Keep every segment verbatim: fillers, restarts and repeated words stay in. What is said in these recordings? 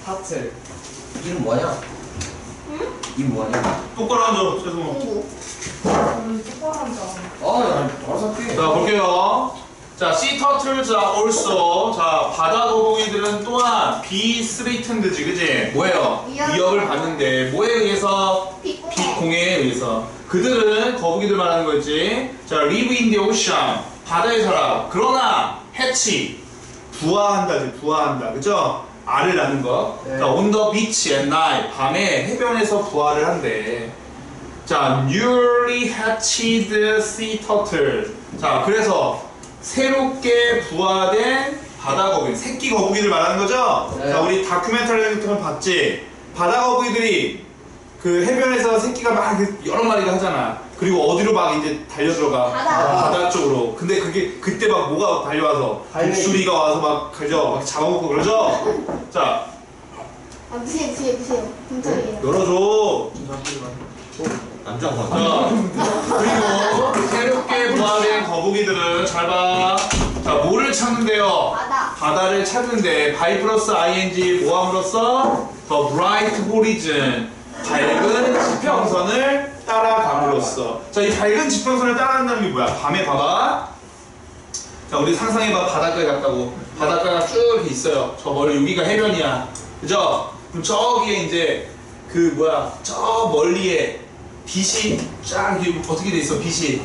하트. 이름 뭐냐? 응? 이름 뭐냐? 똑바로 앉아, 최승호. 공부. 저는 똑바로 앉아. 아, 나 알아서 할게. 자, 볼게요. 자, sea turtles are also. 자, 바다 거북이들은 또한 be threatened지, 그지? 뭐예요? 위협. 위협을 받는데, 뭐에 의해서? 빛공해. 빛공해에 의해서. 그들은 거북이들 말하는 거였지. 자, live in the ocean. 바다에 살아. 그러나, 해치. 부화한다지, 부화한다. 그죠? 알을 낳는 거. 네. 자, on the beach at night. 밤에 해변에서 부화를 한대. 자, newly hatched sea turtle. 자, 그래서 새롭게 부화된 바다 거북이, 새끼 거북이들 말하는 거죠? 네. 자, 우리 다큐멘터리 같은 거 봤지? 바다 거북이들이 그 해변에서 새끼가 막 여러 마리가 하잖아. 그리고 어디로 막 이제 달려 들어가? 바다. 바다 쪽으로. 근데 그게 그때 막 뭐가 달려와서 달리기. 독수리가 와서 막 가져 막 잡아먹고 그러죠? 자, 아, 무시해, 무시해, 무시해요. 공짜이에요. 열어줘. 남자가 자, 그리고 새롭게 부화된 거북이들은 잘 봐. 자, 뭐를 찾는데요? 바다. 바다를 찾는데 바이 플러스 아이엔지 뭐함으로써 더 브라이트 호리즌 밝은 지평선을 따라감으로써. 자, 이 밝은 지평선을 따라간다는 게 뭐야? 밤에 봐봐. 자, 우리 상상해봐. 바닷가에 갔다고. 바닷가가 쭉 이렇게 있어요. 저 멀리 여기가 해변이야. 그죠? 그럼 저기에 이제 그 뭐야? 저 멀리에 빛이 쫙 이렇게 어떻게 돼 있어? 빛이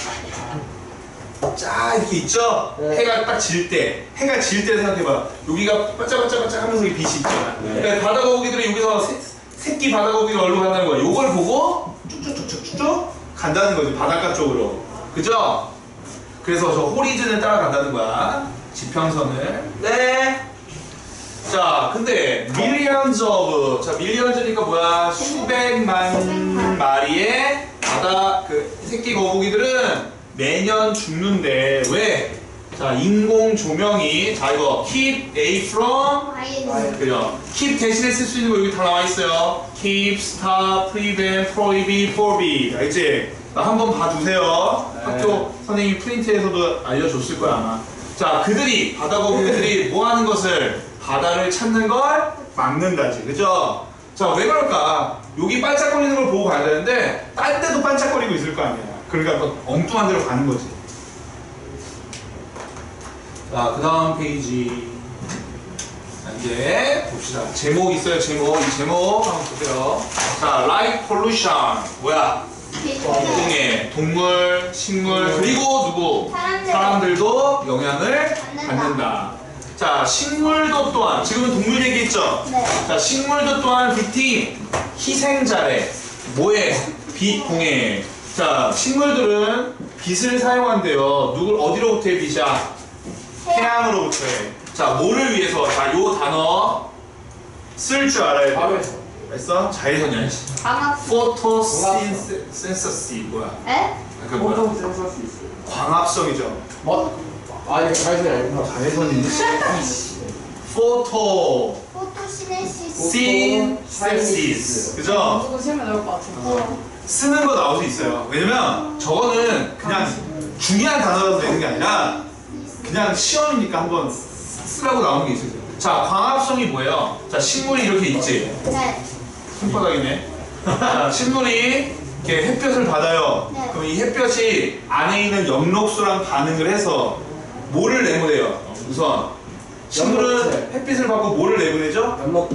쫙 이렇게 있죠? 네. 해가 딱 질 때, 해가 질 때 생각해봐. 여기가 반짝반짝반짝 하면서 빛이 있잖아. 네. 그러니까 바다 거북이들이 여기서 새, 새끼 바다 거북이가 어디로 간다는 거야. 요걸 보고 쭉쭉쭉쭉쭉 간다는 거지. 바닷가 쪽으로. 그죠? 그래서 저 호리즌을 따라간다는 거야. 지평선을. 네. 자, 근데 millions of. 자, millions니까 뭐야? 수백만 마리의 바다 그 새끼 거북이들은 매년 죽는데 왜? 자, 인공 조명이. 자, 이거 keep A from. 아이엔지. 그죠? keep 대신에 쓸 수 있는 거 여기 다 나와 있어요. keep, stop, prevent, prohibit, forbid. 알지? 한번 봐주세요. 네. 학교 선생님이 프린트에서도 알려줬을 거야 아마. 자, 그들이 바다 거북이들이 뭐 하는 것을? 바다를 찾는 걸 막는다지. 그죠? 자, 왜 그럴까? 여기 반짝거리는 걸 보고 가야 되는데 딴 데도 반짝거리고 있을 거 아니야. 그러니까 막 엉뚱한 데로 가는 거지. 자, 그 다음 페이지. 자, 이제 봅시다. 제목 있어요, 제목. 이 제목 한번 보세요. 자, light pollution. 뭐야? 공해, 동물, 식물, 그리고 누구? 사람들. 사람들도 영향을 받는다. 받는다. 자, 식물도 또한, 지금은 동물 얘기했죠? 네. 자, 식물도 또한 빅팀, 희생자래. 뭐에? 빛, 공해. 자, 식물들은 빛을 사용한대요. 누굴, 어디로부터의 빛이야? 태양으로부터 해. 자, 뭐를 위해서? 자, 요 단어 쓸 줄 알아야 돼. 바로 했어. 했어? 자외선이야. 광학. 포토신세시스 뭐야? 에? 그 뭐야? 포토 센서 수 있어. 광합성이죠. 뭐? 아, 이거 자외선이 아니구나. 자외선인데? 포토 포토시네시스. 신세시스. 그죠? 무조건 세면 나올 것 같아. 어. 쓰는 거 나올 수 있어요. 왜냐면 저거는 그냥 중요한 단어라서 되는 게 아니라 그냥 시험이니까 한번 쓰라고 나오는 게 있어요. 자, 광합성이 뭐예요? 자, 식물이 이렇게 있지. 네. 손바닥이네. 자, 식물이 이렇게 햇볕을 받아요. 네. 그럼 이 햇볕이 안에 있는 엽록소랑 반응을 해서 뭐를 내보내요? 우선 식물은 엽록소. 햇빛을 받고 뭐를 내보내죠? 연목.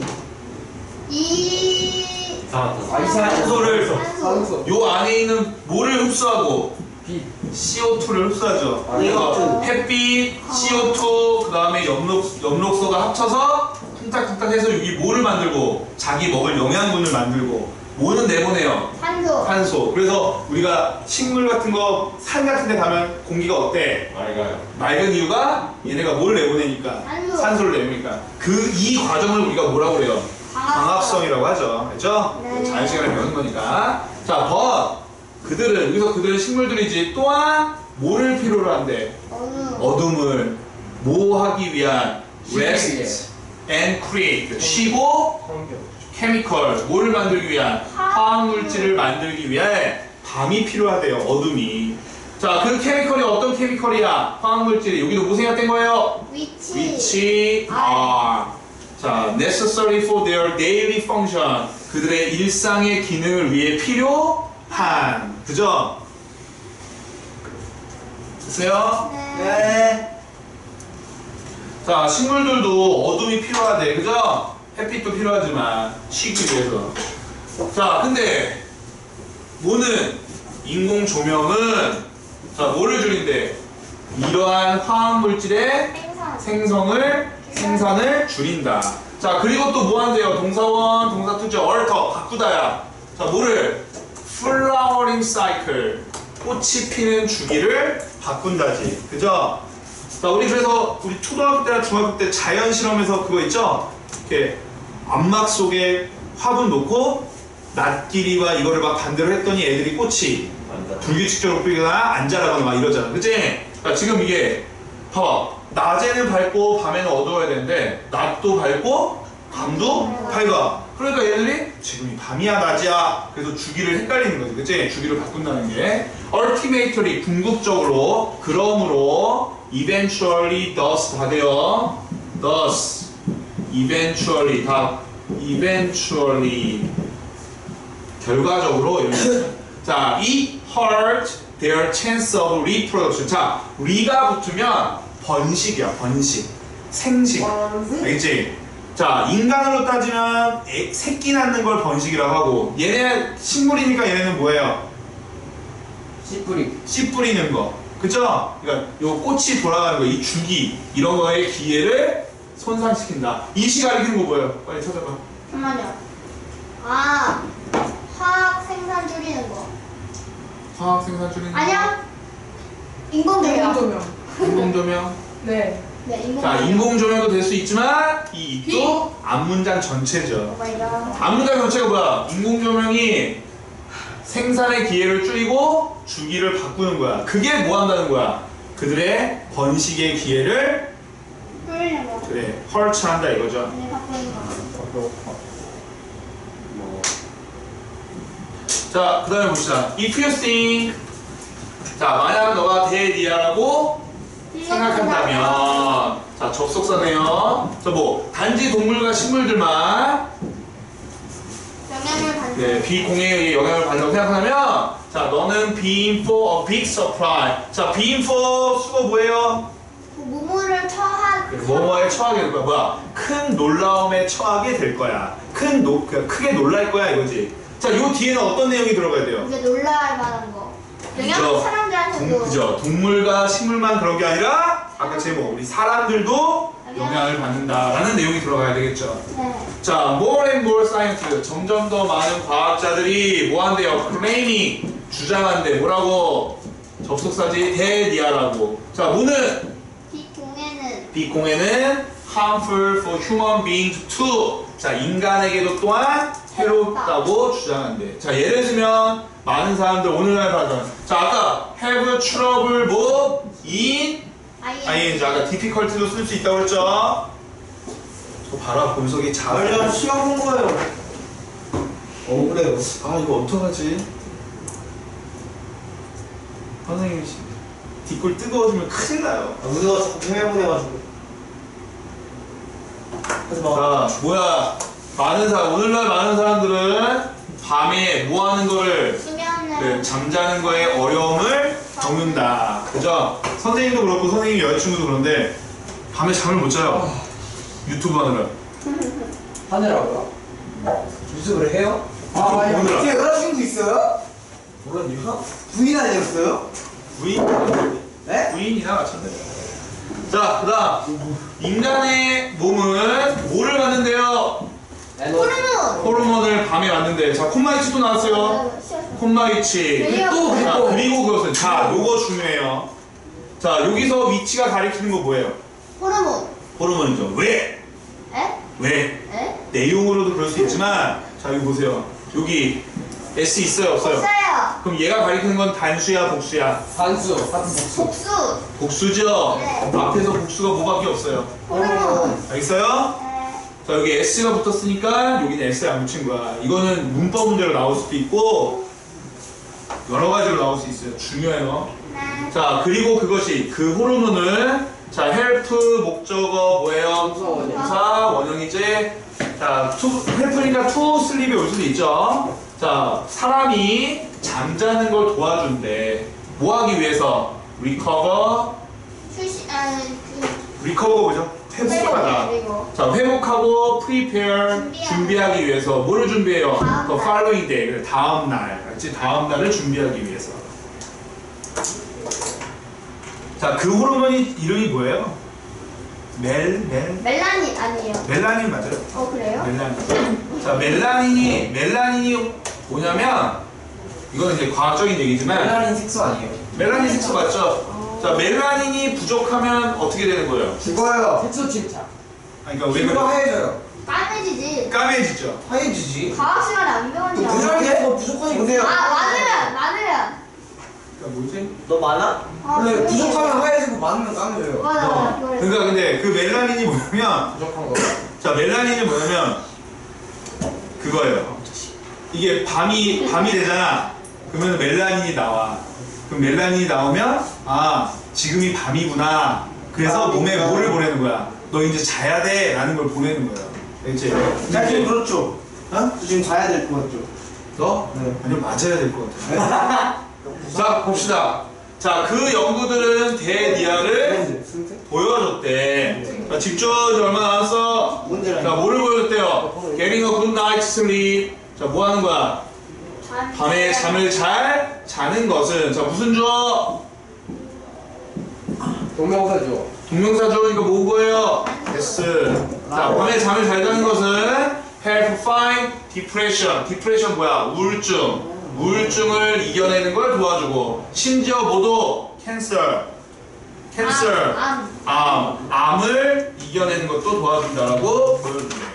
이. 아, 산소를. 산소. 산소. 요 안에 있는 뭐를 흡수하고? 빛. 씨오투를 흡수하죠. 아, 그래서 엽록소. 햇빛, 씨오투, 그 다음에 엽록, 엽록소가 합쳐서 퉁탁퉁탁 해서 여기 뭐를 만들고? 자기 먹을 영양분을 만들고 뭐는 내보내요? 산소. 산소. 그래서 우리가 식물 같은 거, 산 같은 데 가면 공기가 어때? 맑아요. 맑은 이유가 얘네가 뭘 내보내니까? 산소. 산소를 내보니까. 그 이 과정을 우리가 뭐라고 그래요? 광합성이라고 하죠. 알죠? 네. 자연 시간에 배우는 거니까. 자, but 그들은, 여기서 그들은 식물들이지 또한 뭐를 필요로 한대? 어느. 어둠을 뭐 하기 위한? 쉬기 rest and create. 쉬고 환경. 케미컬, 뭐를 만들기 위한? 화학물질을 만들기 위해 밤이 필요하대요. 어둠이. 자, 그 케미컬이 어떤 케미컬이야? 화학물질이. 여기도 뭐 생략된 거예요? 위치. 위치, 아. 자, necessary for their daily function. 그들의 일상의 기능을 위해 필요한. 그죠? 됐어요? 네. 네. 자, 식물들도 어둠이 필요하대. 그죠? 햇빛도 필요하지만 쉬기 위해서. 자, 근데 뭐는 인공 조명은 자, 뭐를 줄인대? 이러한 화학 물질의 생선. 생성을 생산을 줄인다. 자, 그리고 또 뭐 한대요? 동사원, 동사 투죠. 얼터 바꾸다야. 자, 뭐를? flowering cycle. 꽃이 피는 주기를 바꾼다지. 그죠? 자, 우리 그래서 우리 초등학교 때나 중학교 때 자연 실험에서 그거 있죠? 이렇게 암막 속에 화분 놓고 낮 길이와 이거를 막 반대로 했더니 애들이 꽃이 불규칙적으로 피거나 안 자라거나 막 이러잖아. 그치? 자, 지금 이게 봐봐. 낮에는 밝고 밤에는 어두워야 되는데 낮도 밝고 밤도 밝아. 그러니까 얘들이 지금이 밤이야 낮이야. 그래서 주기를 헷갈리는 거지. 그치? 주기를 바꾼다는 게 ultimately 궁극적으로 그러므로 eventually thus 다 돼요. thus eventually 다 eventually 결과적으로 이렇게 자, 이 hurt their chance of reproduction. 자, re가 붙으면 번식이야, 번식. 생식. 알겠지? 자, 인간으로 따지면 애, 새끼 낳는 걸 번식이라고 하고 얘네 식물이니까 얘네는 뭐예요? 씨 뿌리. 씨 뿌리는 거. 그죠? 그러니까 요 꽃이 돌아가는 거, 이 주기 이런 거의 기회를 손상시킨다. 이 시 가리키는 거 뭐예요? 빨리 찾아봐. 잠깐만요. 아, 화학 생산 줄이는 거. 화학 생산 줄이는 거. 아니야. 인공 조명. 조명. 인공 조명. 네. 네, 인공 자, 조명. 인공 조명도 될 수 있지만 이 입도 앞문장 전체죠. 오마이갓. 앞문장 전체가 뭐야? 인공 조명이 생산의 기회를 줄이고 주기를 바꾸는 거야. 그게 뭐 한다는 거야? 그들의 번식의 기회를 줄이는 거. 그래 헐츠한다 이거죠. 네, 바꾸는 거. 뭐. 자, 그 다음에 봅시다. If you think 자, 만약 너가 대디아라고 생각한다면 자, 접속사네요. 자, 뭐 단지 동물과 식물들만 영향을 받는 네, 비공해에 영향을 받는다고 생각하면 자, 너는 being for a big surprise. 자, being for 수가 뭐예요? 그 무무를 처한 네, 뭐뭐에 처하게 될 거야. 뭐야? 큰 놀라움에 처하게 될 거야. 큰 노, 그냥 크게 놀랄 거야 이거지. 자, 요 뒤에는 어떤 내용이 들어가야 돼요? 이게 놀랄 만한 거. 그죠? 영향 사람들한테도 동, 그죠? 동물과 식물만 그런 게 아니라 아까 제목 우리 사람들도 영향을 받는다라는 내용이 들어가야 되겠죠. 네. 자, more and more scientists 점점 더 많은 과학자들이 뭐 한대요? claiming 주장한대. 뭐라고? 접속사지 대디아라고. 자, 뭐는 비공해는 비공해는 harmful for human beings too. 자, 인간에게도 또한 해롭다고 주장한대. 자, 예를 들면 많은 사람들 오늘날 받은 자, 아까 have trouble 뭐 in ing 아까 difficulty도 쓸 수 있다고 했죠. 저 봐라 본석이 잘 아니야, 시험 본 거예요. 억울해요. 아, 이거 어떡하지? 선생님이 뒷골 뜨거워지면 큰일 나요. 아, 우리가 자꾸 해보내가지고. 하지 마. 자, 뭐야? 많은 사람, 오늘날 많은 사람들은 밤에 뭐 하는 거를 수면을 네, 잠자는 거에 어려움을 겪는다. 그죠? 선생님도 그렇고 선생님 여자친구도 그런데 밤에 잠을 못 자요. 유튜브 하느라. 하느라고요? 유튜브를 해요? 유튜브 보느라. 어떻게 여자친구 있어요? 몰랐냐? 부인 아니었어요? 부인? 네? 부인이나 마찬가지. 자, 그 다음. 인간의 몸은 뭐를 받는데요? 호르몬. 호르몬을 밤에 받는데. 자, 콤마이치도 나왔어요. 콤마이치. 또 자, 그리고 그리고 그것은 자, 요거 중요해요. 자, 여기서 위치가 가리키는 거 뭐예요? 호르몬. 호르몬이죠. 왜? 에? 왜? 에? 내용으로도 그럴 수 있지만 자, 여기 보세요. 여기 S 있어요, 없어요? 없어요. 그럼 얘가 가리키는 건 단수야, 복수야? 단수. 같은 복수. 복수. 복수죠? 네. 앞에서 복수가 뭐밖에 없어요. 호르몬. 알겠어요? 네. 자, 여기 S가 붙었으니까 여기는 S에 안 붙인 거야. 이거는 문법 문제로 나올 수도 있고 여러 가지로 나올 수 있어요. 중요해요. 네. 자, 그리고 그것이 그 호르몬을 자, help 목적어 뭐예요? 동사 원형. 동사 원형이지. 자, to, help니까 to sleep이 올 수도 있죠. 자, 사람이 잠자는 걸 도와준대. 뭐 하기 위해서? recover. 휴식 아그 recover 뭐죠? 회복하다. 그리고 자, 회복하고 prepare 준비하기. 준비하기 위해서 뭐를 준비해요? 다음 The 날. following day. 그래, 다음 날. 알지? 다음 날을 준비하기 위해서. 자, 그 호르몬이 이름이 뭐예요? 멜, 멜, 멜라닌 아니에요. 멜라닌 맞아요? 어 그래요? 멜라닌. 자, 멜라닌이 멜라닌이 뭐냐면 이거는 이제 과학적인 얘기지만 멜라닌 색소 아니에요? 멜라닌 색소 맞죠? 자, 멜라닌이 부족하면 어떻게 되는 거예요? 죽어요. 색소 침착. 아니, 그러니까 왜 피부가 그래? 하얘져요. 까매지지. 까매지죠. 하얘지지. 과학 시간에 안 배웠냐? 부족하게 뭐 부족하니까. 보세요. 아 많으면 많으면. 그러니까 뭐지? 너 많아? 아, 원래 그래. 부족하면 하얘지고 많으면 까매져요. 맞아 맞아 어. 그래. 그러니까 근데 그 멜라닌이 뭐냐면 부족한 거. 자, 멜라닌이 뭐냐면 그거예요. 이게 밤이 밤이 되잖아. 그러면 멜라닌이 나와. 그럼 멜라닌이 나오면 아, 지금이 밤이구나. 그래서 몸에 뭐를 보내는 거야? 너 이제 자야 돼 라는 걸 보내는 거야. 알지? 짤좀 그렇죠. 어? 저 지금 자야 될 것 같죠? 너? 네. 아니요, 맞아야 될 것 같아. 자, 봅시다. 자, 그 연구들은 대니아를 보여줬대. 자, 집중. 이제 얼마 남았어? 문제라니. 자, 뭐를 보여줬대요? Getting a good night's sleep. 자, 뭐 하는 거야? 잠- 밤에 잠을 잘 자는 것은 자, 무슨 주어? 동명사죠. 동명사죠. 이거 뭐고요? S. 자, 밤에 잠을 잘 자는 것은 help fight depression. depression 뭐야? 우울증. 우울증을 이겨내는 걸 도와주고 심지어 뭐도 cancer. cancer. 암, 암. 암을 이겨내는 것도 도와준다라고 보여주네요.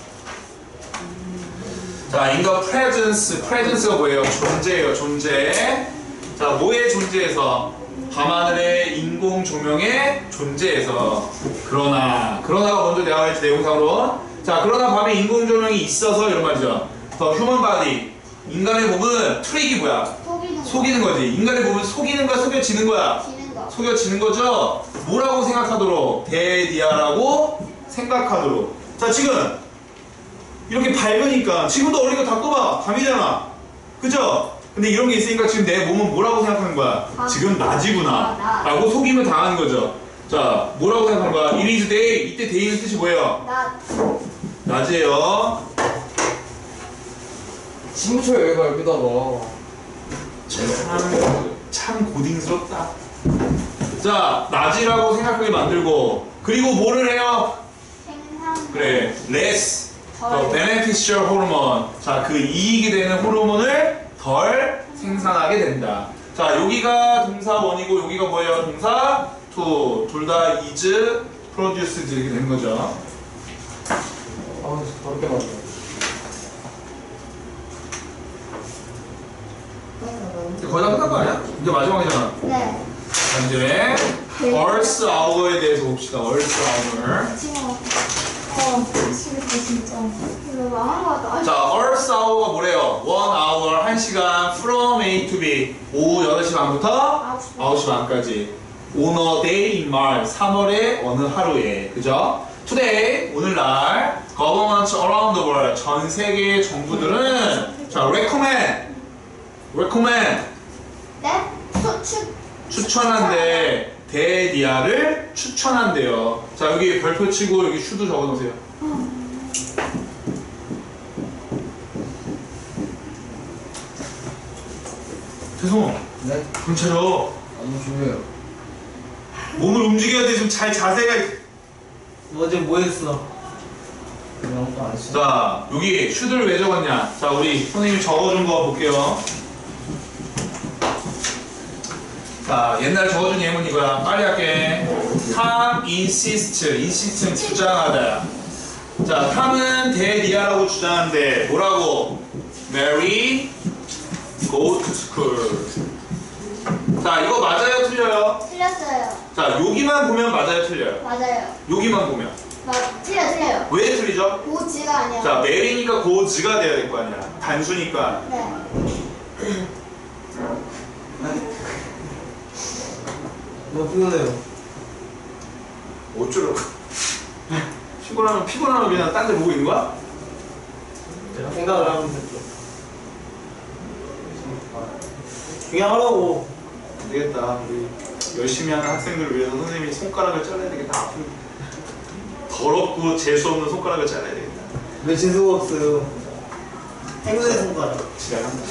자, in the presence. presence가 뭐예요? 존재예요. 존재. 자, 뭐의 존재에서? 밤하늘의 인공 조명의 존재에서. 그러나. 그러나가 먼저 내가 할지 내용상으로. 자, 그러나 밤에 인공 조명이 있어서 이런 말이죠. The human body. 인간의 몸은 트릭이 뭐야? 속이는 거. 속이는 거지. 인간의 몸은 속이는 거야, 속여지는 거야? 지는 거. 속여지는 거죠? 뭐라고 생각하도록? 대디아라고 생각하도록. 자, 지금 이렇게 밝으니까 지금도 어리고 다 꺼봐. 밤이잖아. 그죠? 근데 이런 게 있으니까 지금 내 몸은 뭐라고 생각하는 거야? 밤. 지금 낮이구나 아, 낮. 라고 속임을 당하는 거죠. 자, 뭐라고 생각하는 거야? It is day. 이때 day는 뜻이 뭐예요? 나 낮이에요. 진짜 여기가 여기다가. 참, 참 고딩스럽다. 자, 낮이라고 생각하게 만들고 그리고 뭐를 해요? 생산. 그래, less 덜. the beneficial hormone. 자, 그 이익이 되는 호르몬을 덜 생산하게 된다. 자, 여기가 동사 원이고 여기가 뭐예요? 동사 to. 둘 다 is produced 이렇게 되는 거죠. 아, 어렵게 맞네. 거의 다 끝난 거 아니야? 이제 마지막이잖아. 네. 자, 이제 Earth Hour에 대해서 봅시다. Earth Hour. 지금 어 미치겠다 진짜. 이거 망한 거 같다. 자, Earth Hour가 뭐래요? one hour, 한 시간 from A to B. 오후 여덟 시 반부터 아홉 시 반. 아홉 시 반까지. On a day in March. 삼월의 어느 하루에. 그죠? Today, 오늘날 governments around the world. 전 세계의 정부들은 자, recommend. recommend. 네? 수축. 추천한대. 대니아를 추천한대요. 자, 여기 별표 치고 여기 슈도 적어 놓으세요. 죄송. 네? 그럼 차려. 너무 중요해요. 몸을 움직여야 돼. 좀 잘 자세가. 너 어제 뭐 했어? 아무것도 안 했어. 자, 여기 슈들 왜 적었냐? 자, 우리 선생님이 적어준 거 볼게요. 자, 옛날 적어준 예문 이거야. 빨리 할게. Tom insist. insist는 주장하다. 자, 탐은 대니아라고 주장하는데 뭐라고? Mary go to school. 자, 이거 맞아요, 틀려요? 틀렸어요. 자, 여기만 보면 맞아요, 틀려요? 맞아요. 여기만 보면. 맞 틀려 틀려요. 왜 틀리죠? 고지가 아니야. 자, 메리니까 고즈가 돼야 될 거 아니야. 단수니까. 네. 너무 피곤해요. 어쩌라고. 피곤하면 피곤하면 그냥 딴 데 보고 있는 거야? 내가 생각을 하면 됐죠. 그냥 하라고. 안 되겠다. 우리 열심히 하는 학생들을 위해서 선생님이 손가락을 잘라야 되겠다. 아픈 더럽고 재수없는 손가락을 잘라야 되겠다. 왜 재수가 없어요? 행운의 손가락. 지랄한다.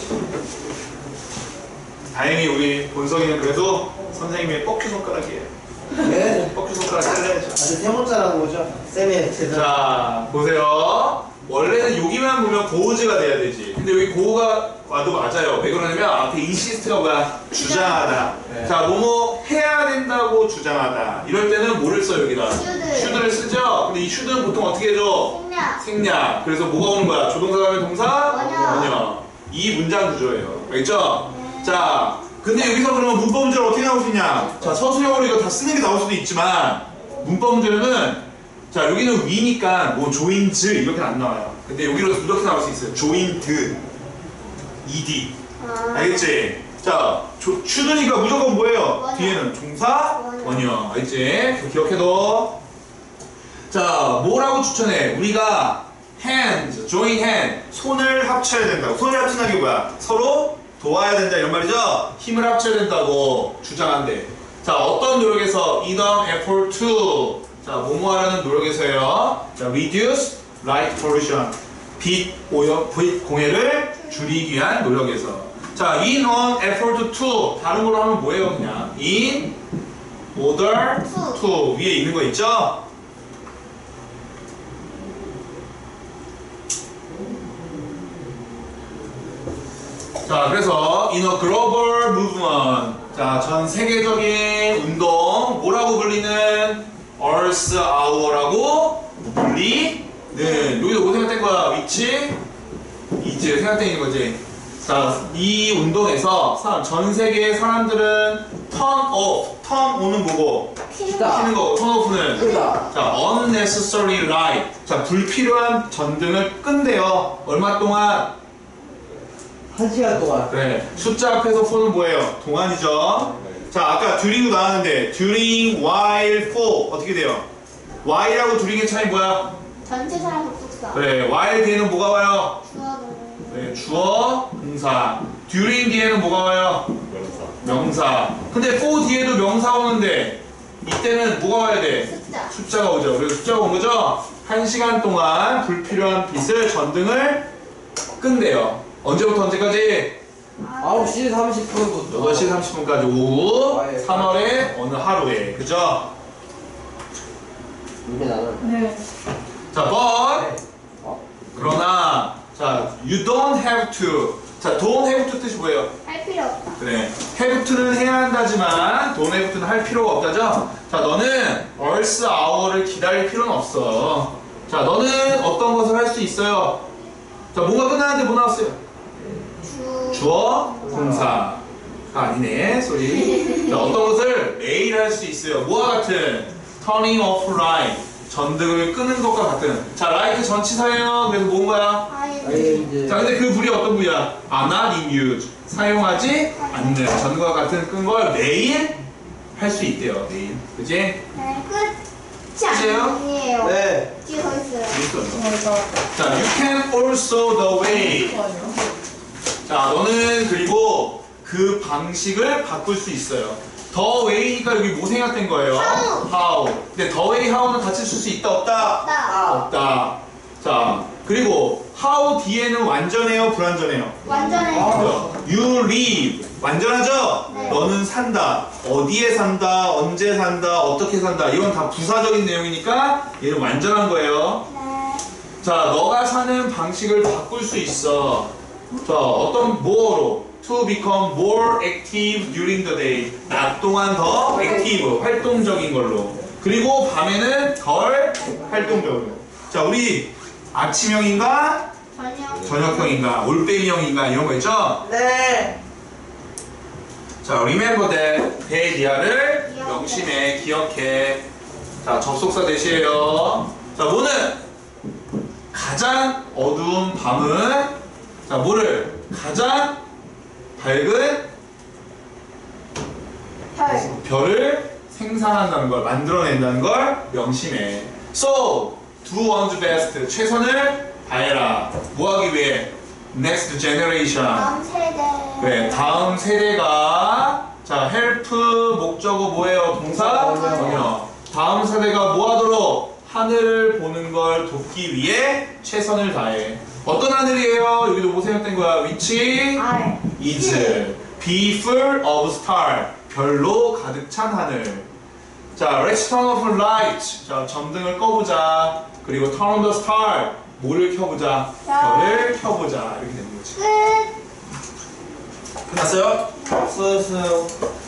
다행히 우리 본성이는 그래도 선생님의 뻑큐 손가락이에요. 네? 뻑큐 손가락 잘라야죠. 아주 세 번째라는 거죠? 쌤의 제자. 자, 보세요. 원래는 여기만 보면 고우즈가 돼야 되지. 근데 여기 고우가 와도 맞아요. 왜 그러냐면 앞에 인시스트가 뭐야? 주장하다. 네. 자, 뭐뭐 해야 된다고 주장하다. 이럴 때는 뭐를 써, 여기다? 슈드. 슈드를 쓰죠? 근데 이 슈드는 보통 어떻게 해줘? 생략. 생략. 그래서 뭐가 오는 거야? 조동사 다음에 동사? 원형. 원형. 이 문장 구조예요. 알겠죠? 네. 자, 근데 여기서 그러면 문법 문제를 어떻게 나올 수 있냐? 자, 서술형으로 이거 다 쓰는 게 나올 수도 있지만 문법 문제는 자, 여기는 위니까 뭐 조인트 이렇게는 안 나와요. 근데 여기로 이렇게 나올 수 있어요. 조인트 ed. 아. 알겠지? 자, 조, 슈드니까 무조건 뭐예요? 원형. 뒤에는 종사, 원형. 원형. 알겠지? 기억해둬. 자, 뭐라고 추천해? 우리가 hands, join hand, 손을 합쳐야 된다고. 손을 합친다는 게 뭐야? 서로 도와야 된다 이런 말이죠? 힘을 합쳐야 된다고 주장한대. 자, 어떤 노력에서? in an effort to. 자, 뭐뭐 하려는 노력에서요. 자, reduce light pollution. 빛 오염, 빛 공해를 줄이기 위한 노력에서. 자, in an effort to. 다른 걸로 하면 뭐예요, 그냥? in order to. to. 위에 있는 거 있죠? 자, 그래서 in a global movement. 자, 전 세계적인 운동. 뭐라고 불리는? Earth Hour라고 불리는. 여기도 뭐 생각된 거야? 위치? 이지 생각된 있는 거지. 자, 이 운동에서 사- 전 세계의 사람들은 turn off. turn on은 뭐고? 키다. 키는 거고, turn off는? 끄다. 자, unnecessary light. 자, 불필요한 전등을 끈대요. 얼마 동안? 한 시간 동안. 그래. 숫자 앞에서 for는 뭐예요? 동안이죠. 자, 아까 during도 나왔는데 during, while, for 어떻게 돼요? while하고 during의 차이 뭐야? 전체사랑 접속사. 그래. while 뒤에는 뭐가 와요? 주어도. 네, 주어, 동사. during 뒤에는 뭐가 와요? 명사. 근데 for 뒤에도 명사 오는데 이때는 뭐가 와야 돼? 숫자. 숫자가 오죠. 그래서 숫자가 온 거죠? 한 시간 동안 불필요한 빛을 전등을 끈대요. 언제부터 언제까지? 아홉 시 삼십 분부터 여덟 시 삼십 분까지 오후 와일. 삼월의 어느 하루에. 그죠? 이게 나는. 네. 자, but 어? 그러나 자, you don't have to. 자, don't have to 뜻이 뭐예요? 할 필요 없다. 그래. have to는 해야 한다지만 don't have to는 할 필요가 없다죠? 자, 너는 Earth Hour를 기다릴 필요는 없어. 자, 너는 어떤 것을 할 수 있어요? 자, 뭐가 끝나는데 뭐 나왔어요? 주. 주어, 동사가 아니네, 소리. 자, 어떤 것을 매일 할 수 있어요. 뭐와 같은? turning off light. 전등을 끄는 것과 같은. 자, 라이트 전치사예요. 그래서 뭔 거야? 아이. 아이 자, 근데 그 불이 어떤 불이야? are not in use. 사용하지 않는. 전과 같은 끈 걸 매일 할 수 있대요. 매일. 그지? 네, 끝이 끝이에요? 아니에요. 네. 뒤에 더 있어요. 맞아. 자, you can also the way. 아니요. 자, 너는 그리고 그 방식을 바꿀 수 있어요. the way니까 여기 뭐 생각된 거예요? How. how. 근데 the way, how는 같이 쓸 수 있다, 없다? 나. 없다. 자, 그리고 how 뒤에는 완전해요, 불완전해요? 완전해. 그죠? You live. 완전하죠? 네. 너는 산다. 어디에 산다, 언제 산다, 어떻게 산다. 이건 다 부사적인 내용이니까 얘는 완전한 거예요. 네. 자, 너가 사는 방식을 바꿀 수 있어. 자, 어떤 뭐로? To become more active during the day. 낮 동안 더 active, 활동적인 걸로. 그리고 밤에는 덜 활동적으로. 자, 우리 아침형인가? 저녁. 저녁형인가? 올빼미형인가? 이런 거 있죠? 네. 자, remember that. 대리아를 명심해, 기억해. 자, 접속사 대시해요. 자, 뭐는? 가장 어두운 밤은 자, 뭐를? 가장 밝은 별. 별을 생산한다는 걸, 만들어낸다는 걸 명심해. So, do one's best. 최선을 다해라. 뭐 하기 위해? Next generation. 다음 세대. 네, 다음 세대가 자, help 목적어 뭐예요? 동사? 번역. 다음 세대가 뭐 하도록? 하늘을 보는 걸 돕기 위해 최선을 다해. 어떤 하늘이에요? 여기도 뭐 생각된 거야? which 알. is be full of star. 별로 가득 찬 하늘. 자, let's turn off the light. 자, 전등을 꺼보자. 그리고 turn on the star. 뭐를 켜보자? 별을 켜보자. 이렇게 되는 거지. 끝. 끝났어요? 수고하셨어요.